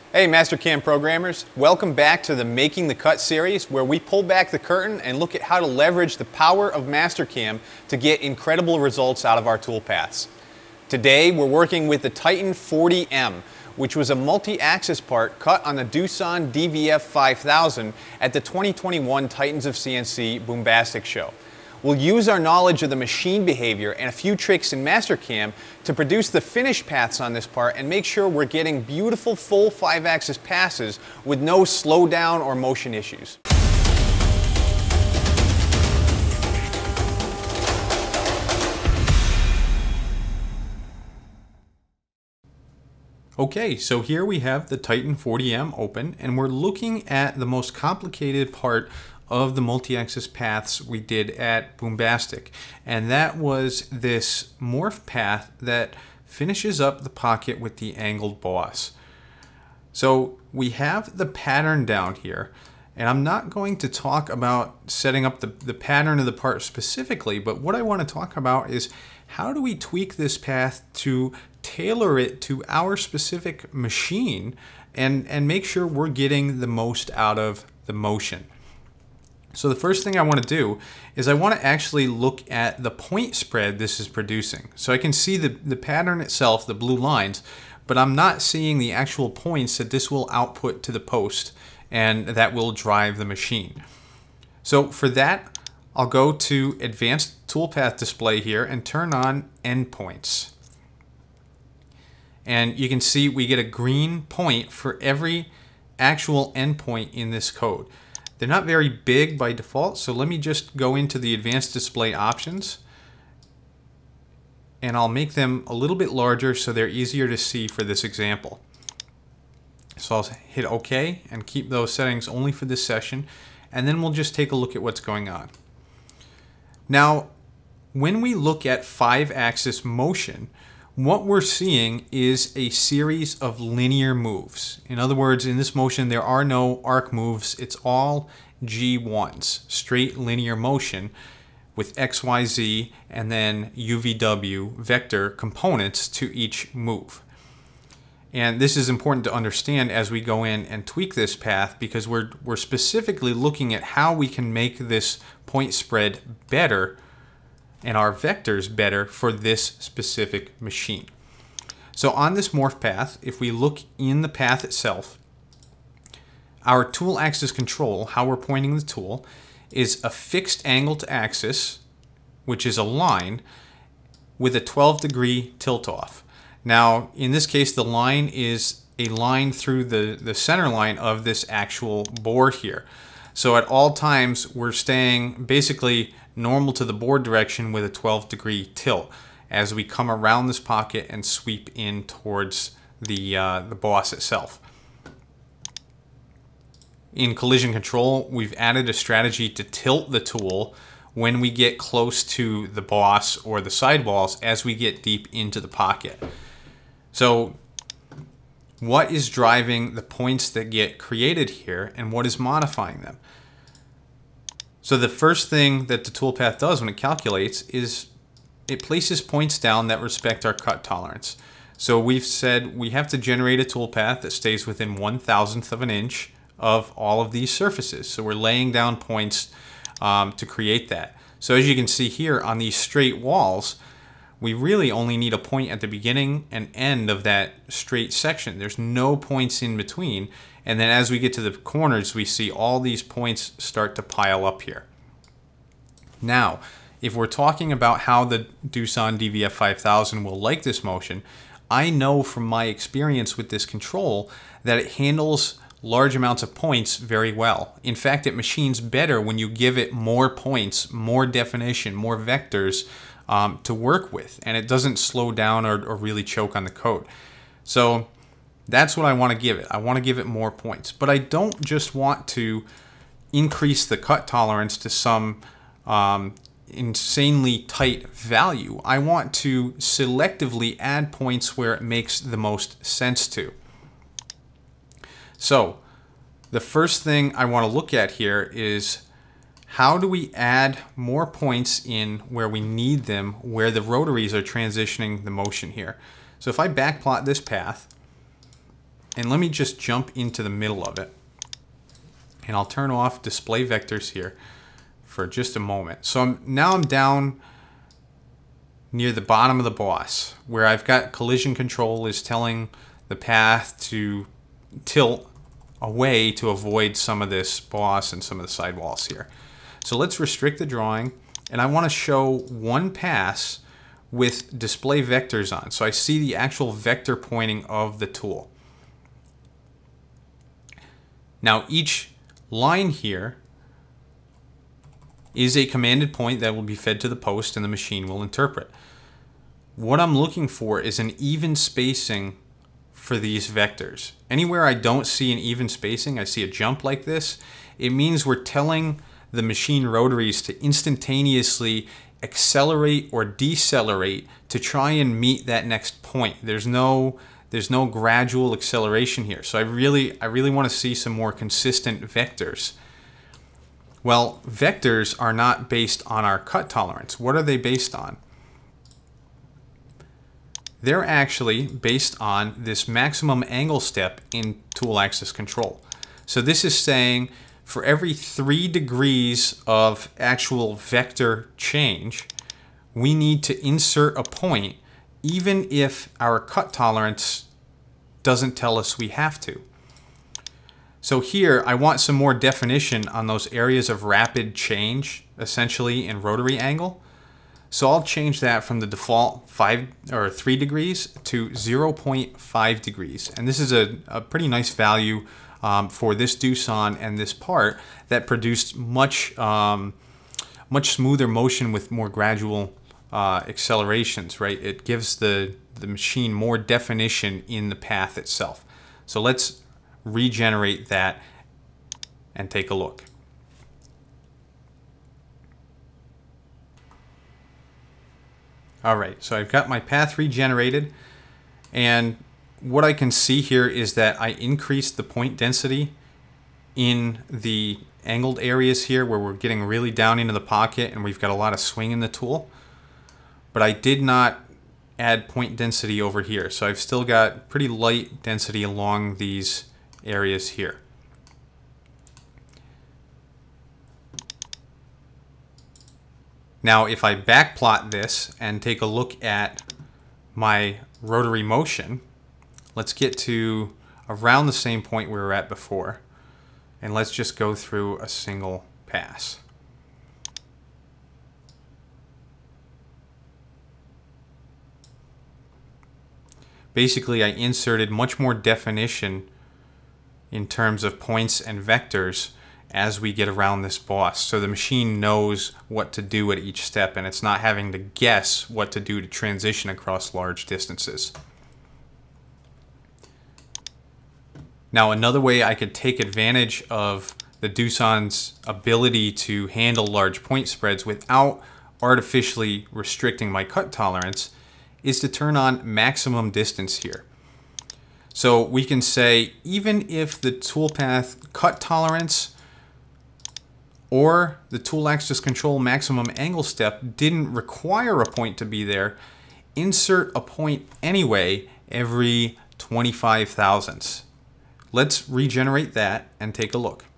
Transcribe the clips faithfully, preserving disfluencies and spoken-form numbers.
Hey Mastercam programmers, welcome back to the Making the Cut series, where we pull back the curtain and look at how to leverage the power of Mastercam to get incredible results out of our toolpaths. Today we're working with the Titan forty M, which was a multi-axis part cut on the Dosan D V F five thousand at the twenty twenty-one Titans of C N C Boombastic Show. We'll use our knowledge of the machine behavior and a few tricks in Mastercam to produce the finish paths on this part and make sure we're getting beautiful full five axis passes with no slowdown or motion issues. Okay, so here we have the Titan forty M open, and we're looking at the most complicated part of the multi-axis paths we did at Boombastic, and that was this morph path that finishes up the pocket with the angled boss. So we have the pattern down here, and I'm not going to talk about setting up the, the pattern of the part specifically, but what I want to talk about is how do we tweak this path to tailor it to our specific machine and, and make sure we're getting the most out of the motion. So the first thing I want to do is I want to actually look at the point spread this is producing. So I can see the, the pattern itself, the blue lines, but I'm not seeing the actual points that this will output to the post and that will drive the machine. So for that, I'll go to Advanced Toolpath Display here and turn on Endpoints. And you can see we get a green point for every actual endpoint in this code. They're not very big by default, so let me just go into the advanced display options and I'll make them a little bit larger so they're easier to see for this example. So I'll hit OK and keep those settings only for this session, and then we'll just take a look at what's going on. Now, when we look at five axis motion, what we're seeing is a series of linear moves. In other words, in this motion, there are no arc moves. It's all G ones, straight linear motion with X Y Z and then U V W vector components to each move. And this is important to understand as we go in and tweak this path, because we're, we're specifically looking at how we can make this point spread better and our vectors better for this specific machine. So on this morph path, if we look in the path itself, our tool axis control, how we're pointing the tool, is a fixed angle to axis, which is a line with a twelve degree tilt off. Now, in this case, the line is a line through the, the center line of this actual board here. So at all times, we're staying basically normal to the board direction with a twelve degree tilt as we come around this pocket and sweep in towards the, uh, the boss itself. In collision control, we've added a strategy to tilt the tool when we get close to the boss or the sidewalls as we get deep into the pocket. So what is driving the points that get created here and what is modifying them? So the first thing that the toolpath does when it calculates is it places points down that respect our cut tolerance. So we've said we have to generate a toolpath that stays within one thousandth of an inch of all of these surfaces. So we're laying down points um, to create that. So as you can see here on these straight walls, we really only need a point at the beginning and end of that straight section. There's no points in between. And then as we get to the corners, we see all these points start to pile up here. Now, if we're talking about how the Dosan D V F five thousand will like this motion, I know from my experience with this control that it handles large amounts of points very well. In fact, it machines better when you give it more points, more definition, more vectors um, to work with, and it doesn't slow down or, or really choke on the code. So that's what I want to give it. I want to give it more points, but I don't just want to increase the cut tolerance to some um, insanely tight value. I want to selectively add points where it makes the most sense to. So the first thing I want to look at here is how do we add more points in where we need them, where the rotaries are transitioning the motion here. So if I backplot this path And let me just jump into the middle of it. And I'll turn off display vectors here for just a moment. So I'm, now I'm down near the bottom of the boss, where I've got collision control is telling the path to tilt away to avoid some of this boss and some of the sidewalls here. So let's restrict the drawing, and I want to show one pass with display vectors on, so I see the actual vector pointing of the tool. Now each line here is a commanded point that will be fed to the post and the machine will interpret. What I'm looking for is an even spacing for these vectors. Anywhere I don't see an even spacing, I see a jump like this, it means we're telling the machine rotaries to instantaneously accelerate or decelerate to try and meet that next point. There's no there's no gradual acceleration here. So I really I really want to see some more consistent vectors. Well, vectors are not based on our cut tolerance. What are they based on? They're actually based on this maximum angle step in tool axis control. So this is saying for every three degrees of actual vector change, we need to insert a point even if our cut tolerance doesn't tell us we have to. So here I want some more definition on those areas of rapid change, essentially in rotary angle. So I'll change that from the default five or three degrees to zero point five degrees. And this is a, a pretty nice value um, for this Dosan and this part that produced much, um, much smoother motion with more gradual uh, accelerations, right? It gives the, the machine more definition in the path itself. So let's regenerate that and take a look. Alright, so I've got my path regenerated, and what I can see here is that I increased the point density in the angled areas here where we're getting really down into the pocket and we've got a lot of swing in the tool. But I did not add point density over here, so I've still got pretty light density along these areas here. Now if I backplot this and take a look at my rotary motion, let's get to around the same point we were at before, and let's just go through a single pass. Basically I inserted much more definition in terms of points and vectors as we get around this boss, so the machine knows what to do at each step and it's not having to guess what to do to transition across large distances. Now another way I could take advantage of the Dosan's ability to handle large point spreads without artificially restricting my cut tolerance is to turn on maximum distance here. So we can say even if the toolpath cut tolerance or the tool axis control maximum angle step didn't require a point to be there, insert a point anyway every twenty-five thousandths. Let's regenerate that and take a look.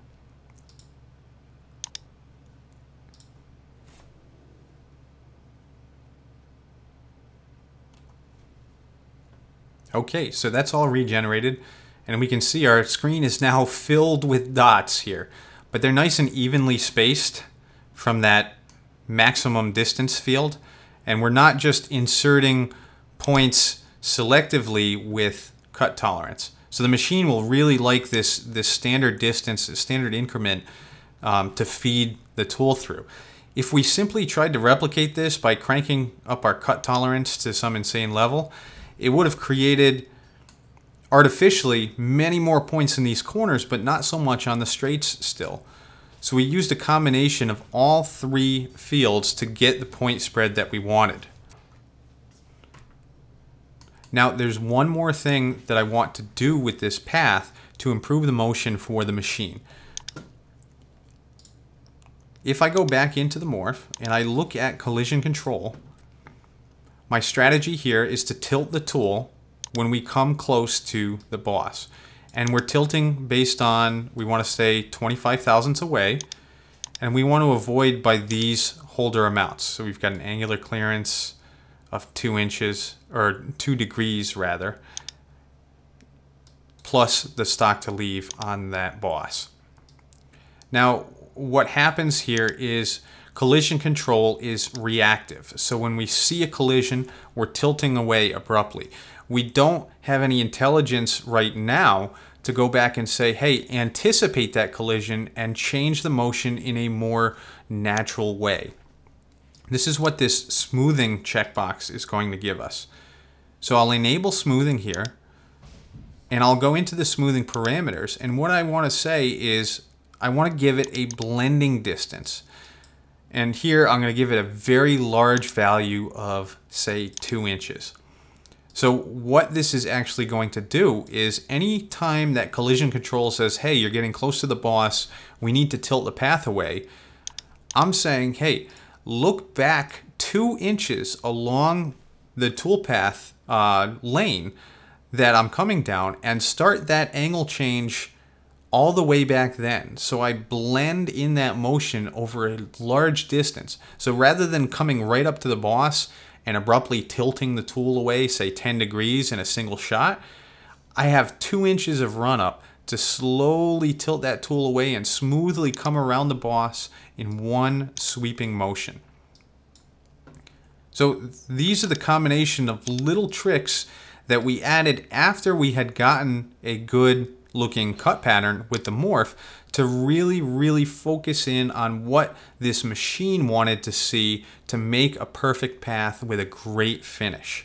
Okay, so that's all regenerated, and we can see our screen is now filled with dots here. But they're nice and evenly spaced from that maximum distance field. And we're not just inserting points selectively with cut tolerance. So the machine will really like this, this standard distance, this standard increment um, to feed the tool through. If we simply tried to replicate this by cranking up our cut tolerance to some insane level, it would have created artificially many more points in these corners, but not so much on the straights still. So we used a combination of all three fields to get the point spread that we wanted. Now there's one more thing that I want to do with this path to improve the motion for the machine. If I go back into the morph and I look at collision control, my strategy here is to tilt the tool when we come close to the boss. and we're tilting based on, we want to stay twenty-five thousandths away, and we want to avoid by these holder amounts. So we've got an angular clearance of two inches, or two degrees rather, plus the stock to leave on that boss. Now, what happens here is collision control is reactive. So when we see a collision, we're tilting away abruptly. We don't have any intelligence right now to go back and say, hey, anticipate that collision and change the motion in a more natural way. This is what this smoothing checkbox is going to give us. So I'll enable smoothing here, and I'll go into the smoothing parameters, and what I want to say is I want to give it a blending distance. And here I'm going to give it a very large value of, say, two inches. So what this is actually going to do is any time that collision control says, hey, you're getting close to the boss, we need to tilt the path away, I'm saying, hey, look back two inches along the toolpath uh, lane that I'm coming down and start that angle change all the way back then. So I blend in that motion over a large distance. So rather than coming right up to the boss and abruptly tilting the tool away, say ten degrees in a single shot, I have two inches of run up to slowly tilt that tool away and smoothly come around the boss in one sweeping motion. So these are the combination of little tricks that we added after we had gotten a good looking cut pattern with the morph to really, really focus in on what this machine wanted to see to make a perfect path with a great finish.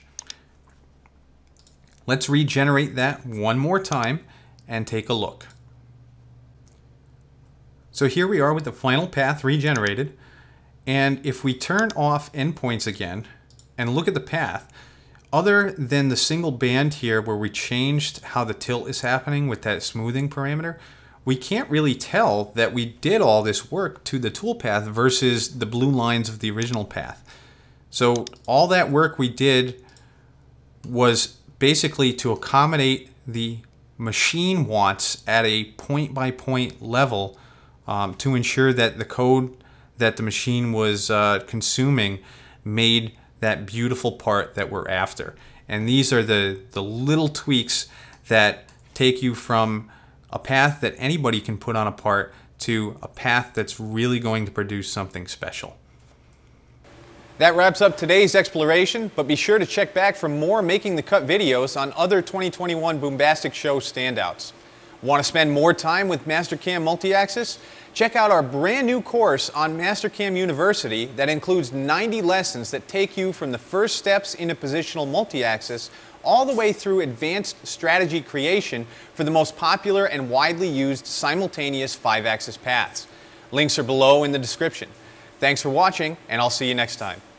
Let's regenerate that one more time and take a look. So here we are with the final path regenerated, and if we turn off endpoints again and look at the path, other than the single band here where we changed how the tilt is happening with that smoothing parameter, we can't really tell that we did all this work to the toolpath versus the blue lines of the original path. So all that work we did was basically to accommodate the machine wants at a point-by-point level um, to ensure that the code that the machine was uh, consuming made that beautiful part that we're after. And these are the, the little tweaks that take you from a path that anybody can put on a part to a path that's really going to produce something special. That wraps up today's exploration, but be sure to check back for more Making the Cut videos on other twenty twenty-one Boombastic Show standouts. Want to spend more time with Mastercam Multiaxis? Check out our brand new course on Mastercam University that includes ninety lessons that take you from the first steps into positional multi-axis all the way through advanced strategy creation for the most popular and widely used simultaneous five-axis paths. Links are below in the description. Thanks for watching, and I'll see you next time.